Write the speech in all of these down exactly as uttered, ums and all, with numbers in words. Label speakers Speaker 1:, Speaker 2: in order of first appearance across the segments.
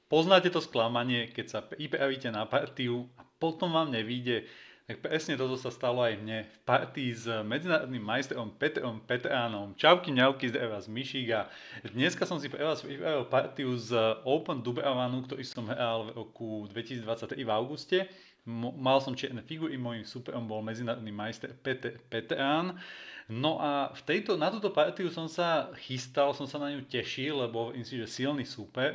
Speaker 1: Poznáte to sklamanie, keď sa pripravíte na partiu a potom vám nevíde. Tak presne toto sa stalo aj mne v partii s medzinárodným majstrom Petrom Petránom. Čauky mňauky, zdravím vás Myšík a dneska som si pre vás pripravil partiu z Open Dubravanu, ktorý som hral v roku dvetisícdvadsaťtri v auguste. Mal som čierne figury, môjim superom bol medzinárodný majster Peter Petrán. No a v tejto, na túto partiu som sa chystal, som sa na ňu tešil, lebo hovorím si, že silný super.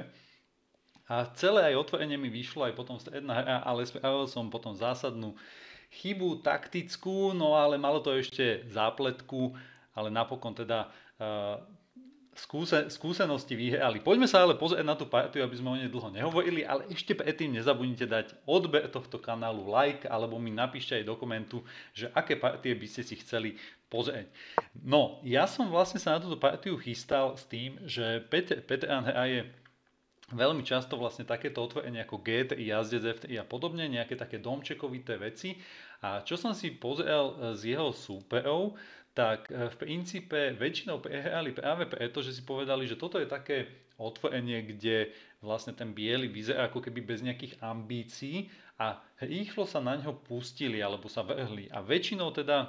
Speaker 1: A celé aj otvorenie mi vyšlo aj potom stredná hra, ale spravil som potom zásadnú chybu taktickú, no ale malo to ešte zápletku, ale napokon teda uh, skúse, skúsenosti vyhrali. Poďme sa ale pozrieť na tú partiu, aby sme o nej dlho nehovorili, ale ešte predtým nezabudnite dať odber tohto kanálu, like, alebo mi napíšte aj do komentu, že aké partie by ste si chceli pozrieť. No, ja som vlastne sa na túto partiu chystal s tým, že Peter Petrán hraje veľmi často vlastne takéto otvorenie ako gé té í, jazdec ef té í a podobne, nejaké také domčekovité veci. A čo som si pozrel z jeho súperov, tak v princípe väčšinou prehrali práve preto, že si povedali, že toto je také otvorenie, kde vlastne ten biely vyzerá ako keby bez nejakých ambícií a rýchlo sa na ňo pustili alebo sa vrhli. A väčšinou teda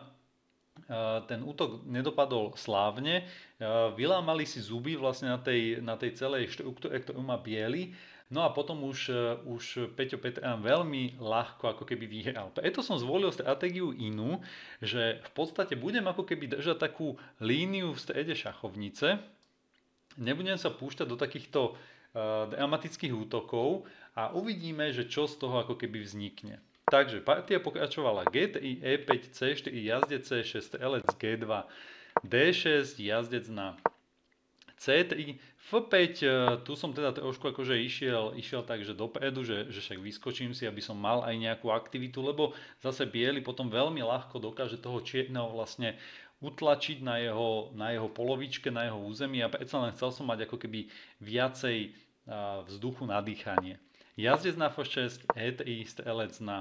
Speaker 1: ten útok nedopadol slávne, vylámali si zuby vlastne na tej, na tej celej štruktúre, ktorú má biely, no a potom už, už Peťo Petrán veľmi ľahko ako keby vyhral. Preto som zvolil stratégiu inú, že v podstate budem ako keby držať takú líniu v strede šachovnice, nebudem sa púšťať do takýchto uh, dramatických útokov a uvidíme, že čo z toho ako keby vznikne. Takže partia pokračovala gé té í, é päť, cé štyri, jazdec cé šesť, strelec gé dva, dé šesť, jazdec na cé tri, ef päť, tu som teda trošku akože išiel, išiel tak, že dopredu, že, že však vyskočím si, aby som mal aj nejakú aktivitu, lebo zase biely potom veľmi ľahko dokáže toho čierneho vlastne utlačiť na jeho, na jeho polovičke, na jeho území a predsa len chcel som mať ako keby viacej vzduchu na dýchanie. Jazdec na ef šesť, é tri, strelec na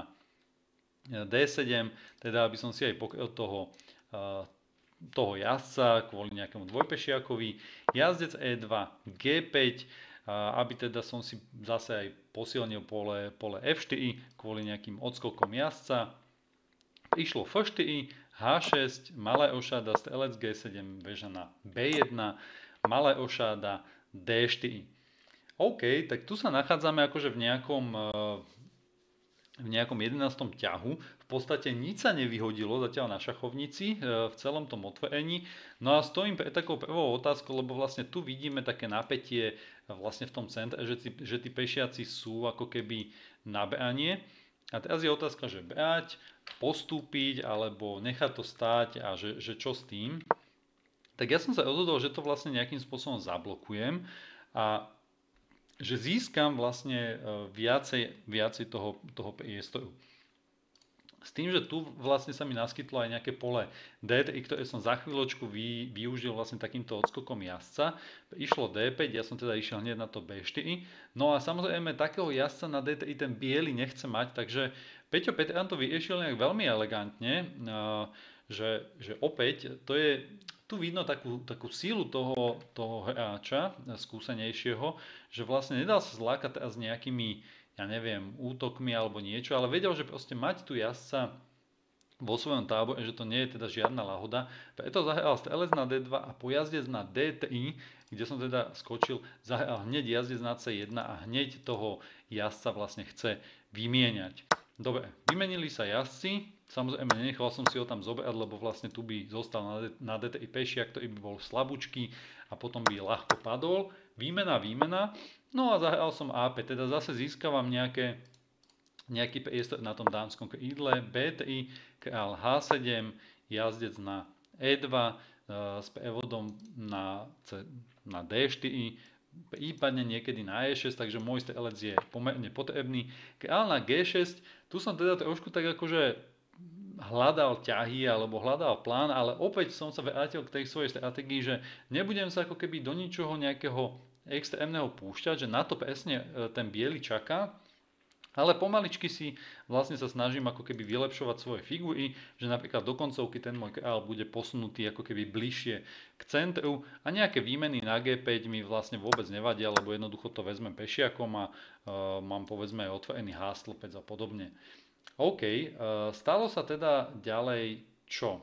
Speaker 1: dé sedem, teda aby som si aj pokryl toho, toho jazdca kvôli nejakému dvojpešiakovi, jazdec é dva, gé päť, aby teda som si zase aj posilnil pole, pole ef štyri kvôli nejakým odskokom jazdca. Išlo ef štyri, há šesť, malé ošáda, strelec gé sedem, väža na bé jeden, malé ošáda, dé štyri. OK, tak tu sa nachádzame akože v nejakom, v nejakom jedenástom ťahu. V podstate nič sa nevyhodilo zatiaľ na šachovnici v celom tom otvorení. No a stojím pre takou prvou otázkou, lebo vlastne tu vidíme také napätie vlastne v tom centre, že, tí, že tí pešiaci sú ako keby na branie. A teraz je otázka, že brať, postúpiť alebo nechať to stáť a že, že čo s tým. Tak ja som sa rozhodol, že to vlastne nejakým spôsobom zablokujem a že získam vlastne viacej, viacej toho, toho priestoru. S tým, že tu vlastne sa mi naskytlo aj nejaké pole dé tri, ktoré som za chvíľočku vy, využil vlastne takýmto odskokom jazdca. Išlo dé päť, ja som teda išiel hneď na to bé štyri. No a samozrejme takého jazdca na dé tri ten biely nechce mať, takže Peťo Petrán to vyriešil nejak veľmi elegantne, že, že opäť to je... Tu vidno takú, takú sílu toho, toho hráča, skúsenejšieho, že vlastne nedal sa zlákať teraz nejakými, ja neviem, útokmi alebo niečo, ale vedel, že proste mať tu jazdca vo svojom tábore, že to nie je teda žiadna lahoda. Preto zahral strelec na dé dva a po jazdec na dé tri, kde som teda skočil, zahral hneď jazdec na cé jeden a hneď toho jazdca vlastne chce vymieňať. Dobre, vymenili sa jazdci, samozrejme nenechal som si ho tam zobrať, lebo vlastne tu by zostal na dé tri pešiak, ktorý by bol slabúčky a potom by ľahko padol. Výmena, výmena, no a zahral som á päť, teda zase získavam nejaké, nejaký priestor na tom dámskom krídle, bé tri, král há sedem, jazdec na é dva s prevodom na, na dé štyri, prípadne niekedy na é šesť, takže môj strelec je pomerne potrebný. Král na gé šesť, tu som teda trošku tak akože hľadal ťahy alebo hľadal plán, ale opäť som sa vrátil k tej svojej stratégii, že nebudem sa ako keby do ničoho nejakého extrémneho púšťať, že na to presne ten biely čaká Ale pomaličky si vlastne sa snažím ako keby vylepšovať svoje figury, že napríklad do koncovky ten môj král bude posunutý ako keby bližšie k centru a nejaké výmeny na gé päť mi vlastne vôbec nevadia, lebo jednoducho to vezmem pešiakom a uh, mám povedzme aj otvorený há-stĺpec a podobne. OK, uh, stalo sa teda ďalej čo?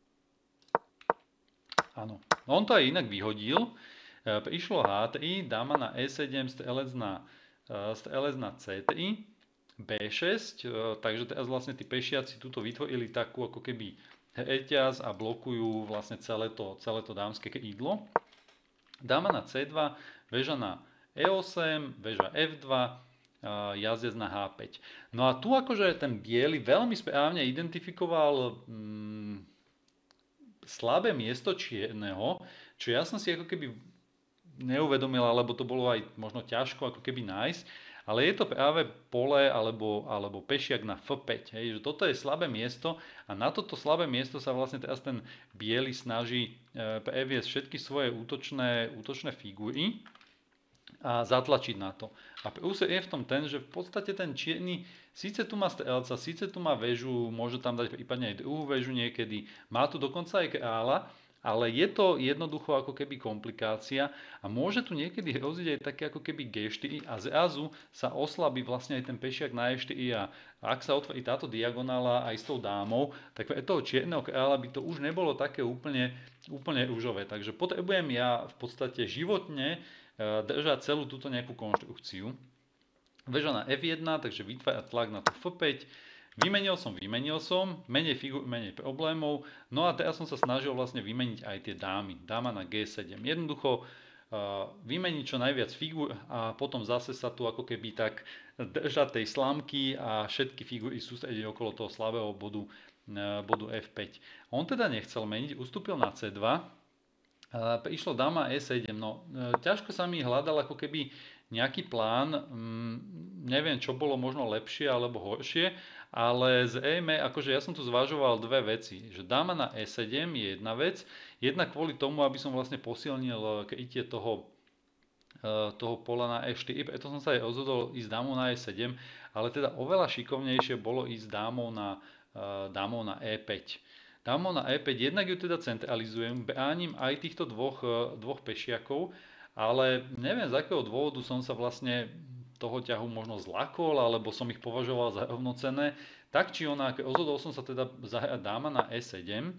Speaker 1: Áno, on to aj inak vyhodil. Uh, išlo há tri, dáma na é sedem, strelec na, uh, strelec na cé tri. bé šesť, takže teraz vlastne tí pešiaci tuto vytvorili takú ako keby reťaz a blokujú vlastne celé to, celé to dámske krídlo. Dáma na cé dva, väža na é osem, väža ef dva, jazdec na há päť. No a tu akože ten biely veľmi správne identifikoval mm, slabé miesto čierneho, čo ja som si ako keby neuvedomil, alebo to bolo aj možno ťažko ako keby nájsť. Ale je to práve pole alebo, alebo pešiak na ef päť. Hej, že toto je slabé miesto a na toto slabé miesto sa vlastne teraz ten biely snaží e, previesť všetky svoje útočné, útočné figúry a zatlačiť na to. A prúser je v tom ten, že v podstate ten čierny síce tu má strelca, síce tu má väžu, môže tam dať prípadne aj druhú väžu niekedy, má tu dokonca aj kráľa, ale je to jednoducho ako keby komplikácia a môže tu niekedy hroziť aj také ako keby gé štyri a zrazu sa oslabí vlastne aj ten pešiak na é štyri a ak sa otvorí táto diagonála aj s tou dámou, tak pre toho čierneho kráľa by to už nebolo také úplne, úplne rúžové. Takže potrebujem ja v podstate životne držať celú túto nejakú konštrukciu. Väža na ef jeden, takže vytvára tlak na to ef päť. Vymenil som, vymenil som, menej figur, menej problémov, no a teraz som sa snažil vlastne vymeniť aj tie dámy. Dáma na gé sedem. Jednoducho uh, vymeniť čo najviac figur a potom zase sa tu ako keby tak držať tej slamky a všetky figury sústrediť okolo toho slabého bodu, uh, bodu ef päť. On teda nechcel meniť, ustúpil na cé dva, uh, prišlo dáma é sedem, no uh, ťažko sa mi hľadal ako keby nejaký plán, um, neviem čo bolo možno lepšie alebo horšie, ale zrejme, akože ja som tu zvažoval dve veci, že dáma na é sedem je jedna vec, jedna kvôli tomu, aby som vlastne posilnil krytie toho, toho pola na é štyri, preto som sa aj rozhodol ísť dámou na é sedem, ale teda oveľa šikovnejšie bolo ísť dámou na, dámou na é päť. Dámou na é päť, jednak ju teda centralizujem, bránim aj týchto dvoch, dvoch pešiakov, ale neviem z akého dôvodu som sa vlastne toho ťahu možno zlakol, alebo som ich považoval za rovnocenné. Tak či onak, rozhodol som sa teda zahrať dáma na é sedem.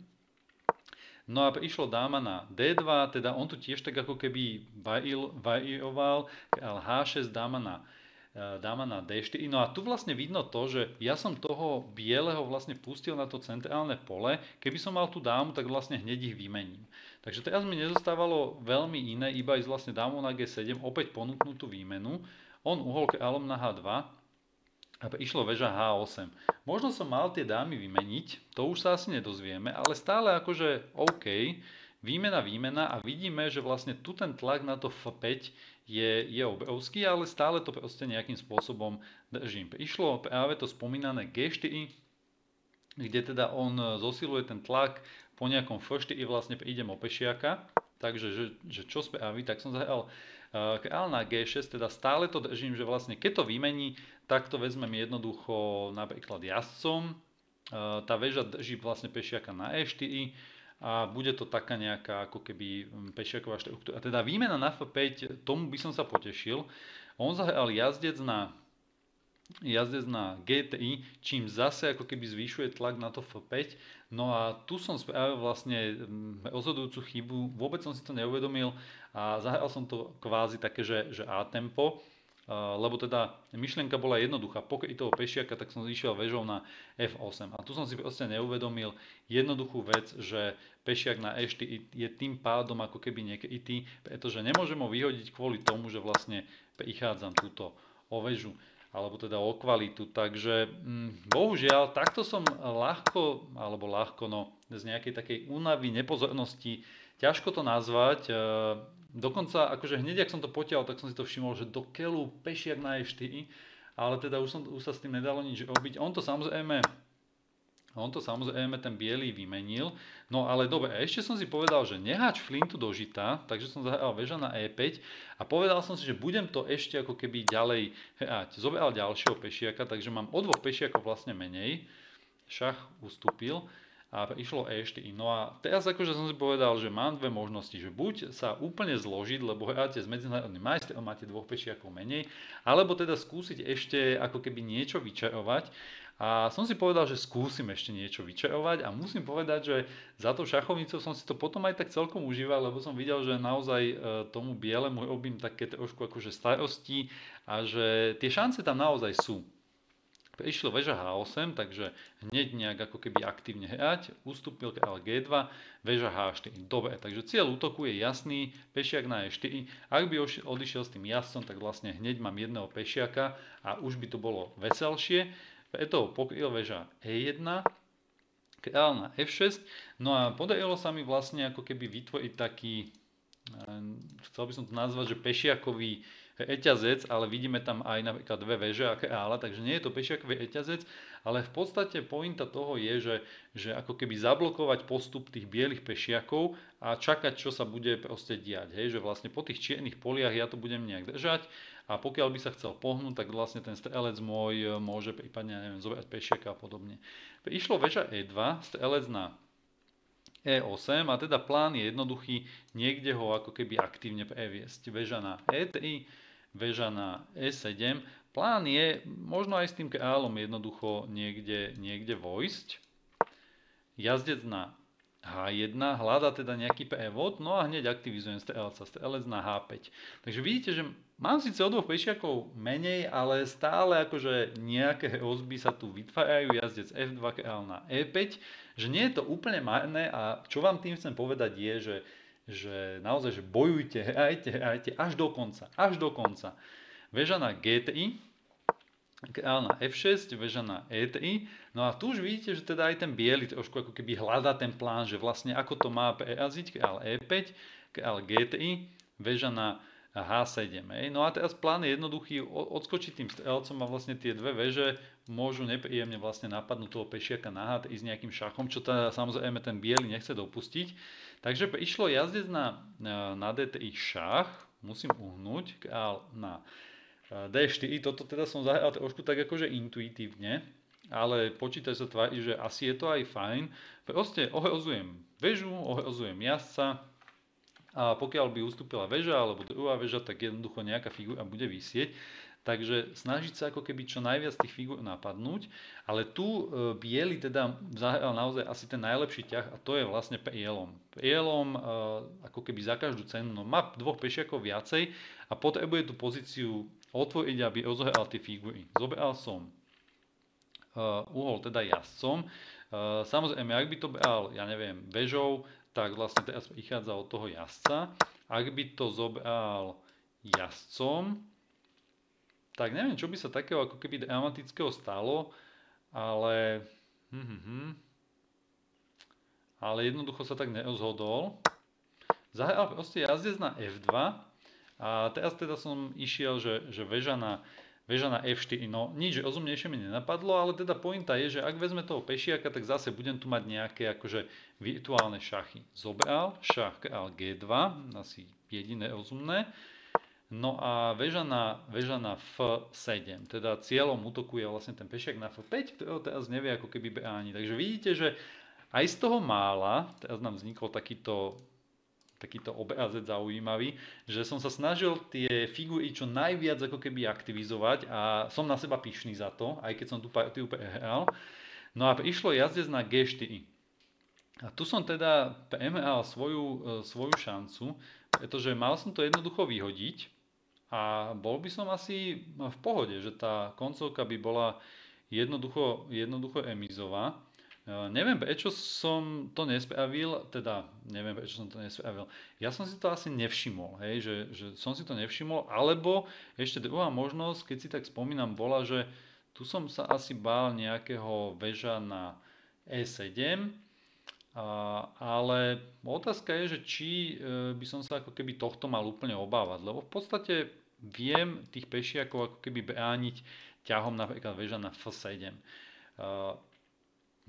Speaker 1: No a prišlo dáma na dé dva, teda on tu tiež tak ako keby varioval, há šesť, dáma na, dáma na dé štyri. No a tu vlastne vidno to, že ja som toho bieleho vlastne pustil na to centrálne pole. Keby som mal tú dámu, tak vlastne hneď ich vymením. Takže teraz mi nezostávalo veľmi iné, iba ísť vlastne dámou na gé sedem, opäť ponúknúť tú výmenu. On uhol kráľom na há dva a išlo väža há osem. Možno som mal tie dámy vymeniť, to už sa asi nedozvieme, ale stále akože OK, výmena, výmena a vidíme, že vlastne tu ten tlak na to ef päť je, je obrovský, ale stále to proste nejakým spôsobom držím. Išlo práve to spomínané gé štyri, kde teda on zosiluje ten tlak, po nejakom ef štyri vlastne prídem o pešiaka, takže že, že čo spraví, tak som zahral kráľ na gé šesť, teda stále to držím, že vlastne keď to vymení, tak to vezmem jednoducho napríklad jazdcom. Tá väža drží vlastne pešiaka na é štyri a bude to taká nejaká ako keby pešiaková štruktúra. A teda výmena na ef päť, tomu by som sa potešil. On zahral jazdec na jazdec na gé tri, čím zase ako keby zvyšuje tlak na to ef päť. No a tu som spravil vlastne rozhodujúcu chybu, vôbec som si to neuvedomil a zahral som to kvázi také, že, že A-tempo, lebo teda myšlienka bola jednoduchá, pokryť toho pešiaka, tak som išiel väžou na ef osem. A tu som si proste neuvedomil jednoduchú vec, že pešiak na é štyri je tým pádom ako keby niekrytý, pretože nemôžem ho vyhodiť kvôli tomu, že vlastne prichádzam túto o väžu alebo teda o kvalitu. Takže hm, bohužiaľ, takto som ľahko, alebo ľahko, no z nejakej takej únavy, nepozornosti, ťažko to nazvať. E, dokonca, akože hneď, ak som to potiaľ, tak som si to všimol, že do keľu pešiak na é štyri, ale teda už, som, už sa s tým nedalo nič robiť. On to samozrejme On to samozrejme ten biely vymenil. No ale dobre, ešte som si povedal, že neháč flintu do žita, takže som zahral väža na é päť a povedal som si, že budem to ešte ako keby ďalej hrať. Zobral ďalšieho pešiaka, takže mám o dvoch pešiakov vlastne menej. Šach ustúpil a išlo é štyri. No a teraz akože som si povedal, že mám dve možnosti, že buď sa úplne zložiť, lebo hráte s medzinárodným majstrom, máte dvoch pešiakov menej, alebo teda skúsiť ešte ako keby niečo vyčarovať. A som si povedal, že skúsim ešte niečo vyčarovať a musím povedať, že za tou šachovnicou som si to potom aj tak celkom užíval, lebo som videl, že naozaj e, tomu bielemu robím také trošku akože starosti a že tie šance tam naozaj sú. Išlo väža há osem, takže hneď nejak ako keby aktívne hrať, ustúpil kráľ gé dva, väža há štyri. Dobre, takže cieľ útoku je jasný, pešiak na é štyri. Ak by odišiel s tým jazdcom, tak vlastne hneď mám jedného pešiaka a už by to bolo veselšie. Preto pokryl väža é jedna, kráľ na ef šesť, no a podarilo sa mi vlastne ako keby vytvoriť taký, chcel by som to nazvať, že pešiakový reťazec, ale vidíme tam aj napríklad dve väže a kráľa, takže nie je to pešiakový reťazec, ale v podstate pointa toho je, že, že ako keby zablokovať postup tých bielých pešiakov a čakať, čo sa bude proste diať, hej, že vlastne po tých čiernych poliach ja to budem nejak držať a pokiaľ by sa chcel pohnúť, tak vlastne ten strelec môj môže prípadne, ja neviem, zobrať pešiaka a podobne. Išlo väža é dva, strelec na é osem a teda plán je jednoduchý, niekde ho ako keby aktívne previesť. Väža na é tri, väža na é sedem. Plán je možno aj s tým kráľom jednoducho niekde, niekde vojsť. Jazdec na há jeden, hľadá teda nejaký prevod, no a hneď aktivizujem strelca, strelec na há päť. Takže vidíte, že mám síce o dvoch pešiakov menej, ale stále akože nejaké hrozby sa tu vytvárajú, jazdec ef dva, kráľ na é päť, že nie je to úplne marné a čo vám tým chcem povedať je, že, že naozaj, že bojujte, hrajte, hrajte až do konca, až do konca. Väža na gé tri, kráľ na ef šesť, väža na é tri. No a tu už vidíte, že teda aj ten biely trošku ako keby hľadá ten plán, že vlastne ako to má preraziť, kráľ é päť, kráľ gé tri, väža na há sedem. Hej. No a teraz plán je jednoduchý, odskočiť tým strelcom a vlastne tie dve väže môžu nepríjemne vlastne napadnúť toho pešiaka na há tri s nejakým šachom, čo teda samozrejme ten biely nechce dopustiť. Takže išlo jazdec na, na dé tri šach, musím uhnúť, kráľ na dé štyri, toto teda som zahral trošku tak akože intuitívne, ale počítač sa tvári, že asi je to aj fajn. Proste ohrozujem väžu, ohrozujem jazdca a pokiaľ by ustúpila väža alebo druhá väža, tak jednoducho nejaká figúra bude visieť. Takže snažiť sa ako keby čo najviac tých figúr napadnúť, ale tu e, biely teda zahral naozaj asi ten najlepší ťah a to je vlastne prielom. Prielom e, ako keby za každú cenu, no má dvoch pešiakov viacej a potrebuje tú pozíciu otvoriť, aby rozohral tie figúry. Zobral som uh, uhol teda jazdcom. Uh, samozrejme, ak by to bral, ja neviem, väžou, tak vlastne teraz prichádza od toho jazdca. Ak by to zobral jazdcom, tak neviem, čo by sa takého ako keby dramatického stalo, ale, hm, hm, hm, ale jednoducho sa tak nerozhodol. Zahral proste jazdec na ef dva. A teraz teda som išiel, že, že väža na, väža na ef štyri, no nič rozumnejšie mi nenapadlo, ale teda pointa je, že ak vezme toho pešiaka, tak zase budem tu mať nejaké akože virtuálne šachy. Zobral šach kráľ gé dva, asi jediné rozumné, no a väža na, väža na ef sedem, teda cieľom útoku je vlastne ten pešiak na ef päť, ktorého teraz nevie ako keby brániť. Takže vidíte, že aj z toho mála, teraz nám vznikol takýto takýto obrazec zaujímavý, že som sa snažil tie figúry čo najviac ako keby aktivizovať a som na seba pyšný za to, aj keď som tú partiu prehral. No a išlo jazdec na gé štyri. A tu som teda prehral svoju, svoju šancu, pretože mal som to jednoducho vyhodiť a bol by som asi v pohode, že tá koncovka by bola jednoducho, jednoducho remizová. Neviem, prečo som to nespravil, teda neviem, prečo som to nespravil. Ja som si to asi nevšimol, hej, že, že som si to nevšimol, alebo ešte druhá možnosť, keď si tak spomínam, bola, že tu som sa asi bál nejakého väža na é sedem, a, ale otázka je, že či e, by som sa ako keby tohto mal úplne obávať, lebo v podstate viem tých pešiakov ako keby brániť ťahom napríklad väža na ef sedem.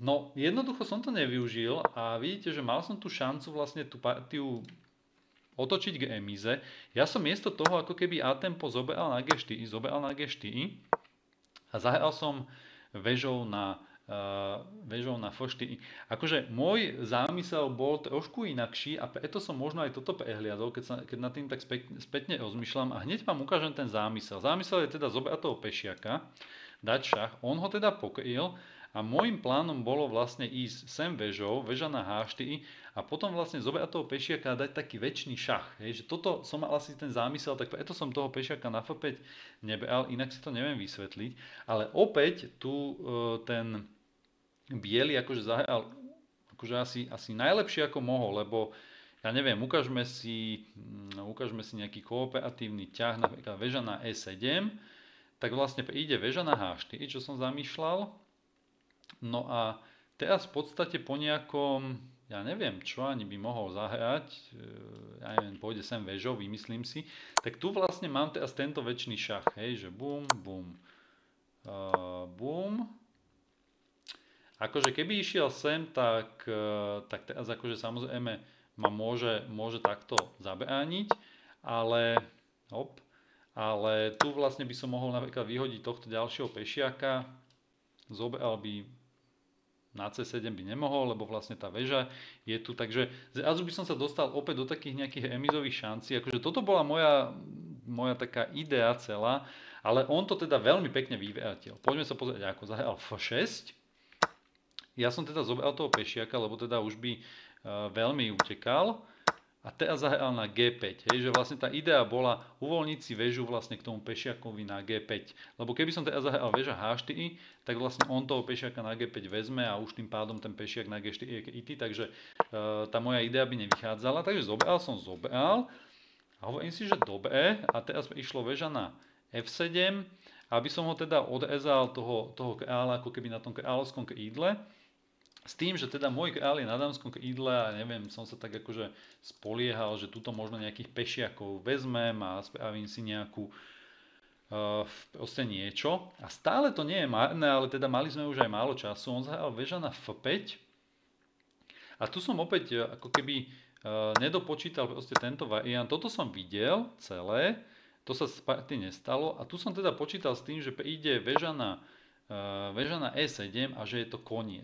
Speaker 1: No, jednoducho som to nevyužil a vidíte, že mal som tu šancu vlastne tú partiu otočiť k emize. Ja som miesto toho ako keby A tempo zoberal na G štyri, zoberal na G štyri a zahral som vežou na, uh, vežou na F štyri. Akože môj zámysel bol trošku inakší a preto som možno aj toto prehliadol, keď, sa, keď nad tým tak späť, spätne rozmýšľam a hneď vám ukážem ten zámysel. Zámysel je teda zobrať toho pešiaka, dať šach, on ho teda pokryl a môjim plánom bolo vlastne ísť sem vežou, veža na H štyri a potom vlastne zobrať toho pešiaka a dať taký väčší šach. Hej, že toto som mal asi ten zámysel, tak preto som toho pešiaka na F päť nebral, inak si to neviem vysvetliť. Ale opäť tu e, ten biely akože zahral akože asi, asi najlepšie ako mohol, lebo ja neviem, ukážme si, ukážme si nejaký kooperatívny ťah, napríklad väža na E sedem, tak vlastne ide väža na H štyri, čo som zamýšľal. No a teraz v podstate po nejakom, ja neviem, čo ani by mohol zahrať, ja neviem, pôjde sem väžou, vymyslím si, tak tu vlastne mám teraz tento väčší šach, hej, že bum, bum, uh, bum. Akože keby išiel sem, tak, uh, tak teraz akože samozrejme ma môže, môže takto zabrániť, ale, hop, ale tu vlastne by som mohol napríklad vyhodiť tohto ďalšieho pešiaka, zobral by na C sedem by nemohol, lebo vlastne tá väža je tu, takže zrazu by som sa dostal opäť do takých nejakých remizových šancí, akože toto bola moja, moja taká idea celá, ale on to teda veľmi pekne vyvrátil. Poďme sa pozrieť, ako zahral F šesť. Ja som teda zobral toho pešiaka, lebo teda už by uh, veľmi utekal. A teraz zahral na G päť, hej, že vlastne tá idea bola uvoľniť si väžu vlastne k tomu pešiakovi na G päť. Lebo keby som teraz zahral väža H štyri, tak vlastne on toho pešiaka na G päť vezme a už tým pádom ten pešiak na G štyri je krytý, takže uh, tá moja idea by nevychádzala. Takže zobral som zobral a hovorím si, že dobre, a teraz išlo väža na F sedem, aby som ho teda odrezal toho, toho kráľa ako keby na tom kráľovskom krídle. S tým, že teda môj kráľ je na dámskom krídle a neviem, som sa tak akože spoliehal, že tuto možno nejakých pešiakov vezmem a spravím si nejakú uh, proste niečo. A stále to nie je marné, ale teda mali sme už aj málo času. On zahral väža na F päť. A tu som opäť ako keby uh, nedopočítal proste tento variant. Toto som videl celé, to sa z party nestalo. A tu som teda počítal s tým, že príde väža na, uh, väža na E sedem a že je to koniec.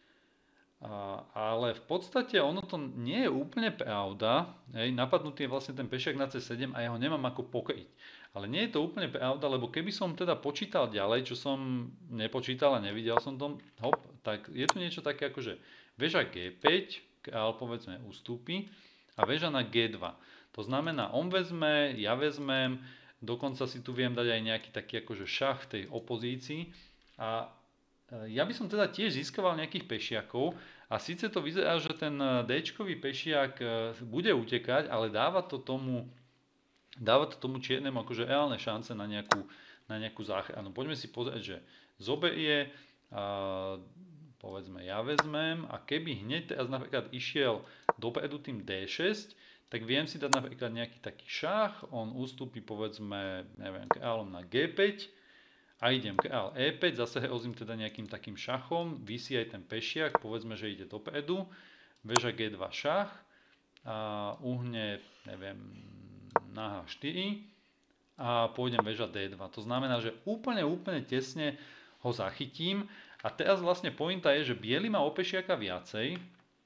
Speaker 1: A, ale v podstate ono to nie je úplne pravda. Hej, napadnutý je vlastne ten pešiak na C sedem a ja ho nemám ako pokryť. Ale nie je to úplne pravda, lebo keby som teda počítal ďalej, čo som nepočítal a nevidel som to, hop, tak je tu niečo také ako, že väža G päť, kráľ povedzme ustúpi a väža na G dva. To znamená, on vezme, ja vezmem, dokonca si tu viem dať aj nejaký taký akože šach v tej opozícii a ja by som teda tiež získaval nejakých pešiakov a síce to vyzerá, že ten D-čkový pešiak bude utekať, ale dáva to tomu, dáva to tomu čiernemu akože reálne šance na nejakú, na nejakú záchranu. Poďme si pozrieť, že zoberie, a povedzme ja vezmem a keby hneď teraz napríklad išiel dopredu tým D šesť, tak viem si dať napríklad nejaký taký šach, on ustúpi povedzme, neviem, kráľom na G päť, a idem kráľ E päť, zase hrozím teda nejakým takým šachom, visí aj ten pešiak, povedzme, že ide dopredu, väža G dva šach a uhne, neviem, na H štyri a pôjdem väža D dva. To znamená, že úplne, úplne tesne ho zachytím a teraz vlastne pointa je, že biely má o pešiaka viacej,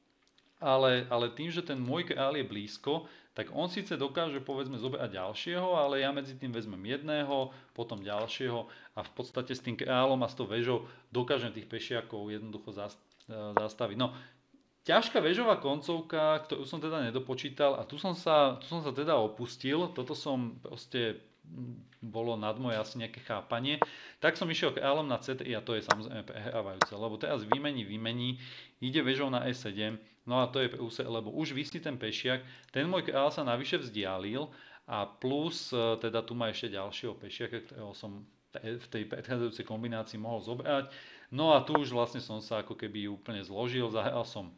Speaker 1: ale, ale tým, že ten môj kráľ je blízko, tak on síce dokáže povedzme zobrať ďalšieho, ale ja medzi tým vezmem jedného, potom ďalšieho a v podstate s tým kráľom a s tou väžou dokážem tých pešiakov jednoducho zastaviť. No, ťažká väžová koncovka, ktorú som teda nedopočítal a tu som sa, tu som sa teda opustil, toto som proste bolo nad moje asi nejaké chápanie, tak som išiel kráľom na C tri a to je samozrejme prehrávajúce, lebo teraz vymení, vymení, ide väžou na E sedem, no a to je prúser, lebo už visí ten pešiak, ten môj kráľ sa navyše vzdialil a plus teda tu má ešte ďalšieho pešiaka, ktorého som v tej predchádzajúcej kombinácii mohol zobrať, no a tu už vlastne som sa ako keby úplne zložil, zahral som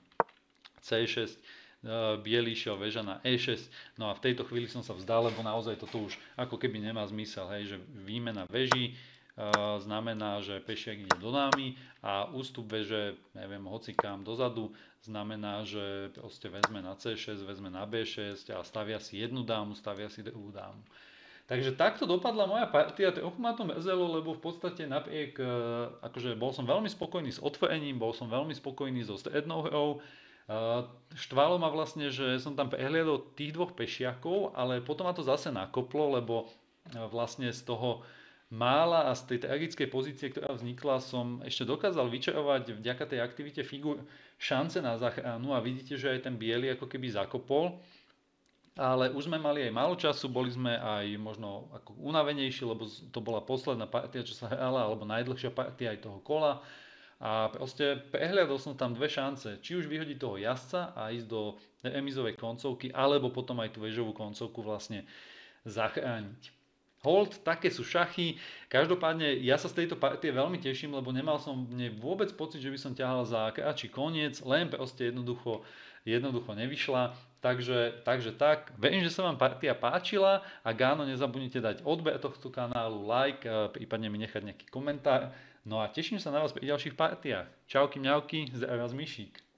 Speaker 1: C šesť, bielý šiel väža na E šesť, no a v tejto chvíli som sa vzdal, lebo naozaj toto už ako keby nemá zmysel, hej, že výmena väží, znamená, že pešiak ide do námy a ústup veže, neviem, hocikám dozadu, znamená, že proste vezme na cé šesť, vezme na bé šesť a stavia si jednu dámu, stavia si druhú dámu. Takže takto dopadla moja partia, trochu ma to mrzelo, lebo v podstate napriek, akože bol som veľmi spokojný s otvorením, bol som veľmi spokojný so strednou hrou. Štvalo ma vlastne, že som tam prehliadol tých dvoch pešiakov, ale potom ma to zase nakoplo, lebo vlastne z toho mála a z tej tragickej pozície, ktorá vznikla, som ešte dokázal vyčarovať vďaka tej aktivite figur šance na záchranu a vidíte, že aj ten biely ako keby zakopol. Ale už sme mali aj málo času, boli sme aj možno ako unavenejší, lebo to bola posledná partia, čo sa hrala, alebo najdlhšia partia aj toho kola. A proste prehliadol som tam dve šance, či už vyhodiť toho jazdca a ísť do remizovej koncovky, alebo potom aj tú vežovú koncovku vlastne zachrániť. Hold, také sú šachy. Každopádne ja sa z tejto partie veľmi teším, lebo nemal som v nej vôbec pocit, že by som ťahal za kratší koniec, len proste jednoducho, jednoducho nevyšla. Takže, takže tak, verím, že sa vám partia páčila. Ak áno, nezabudnite dať odber tohto kanálu, like, prípadne mi nechať nejaký komentár. No a teším sa na vás pri ďalších partiách. Čauky, mňauky, zdravia z Myšík.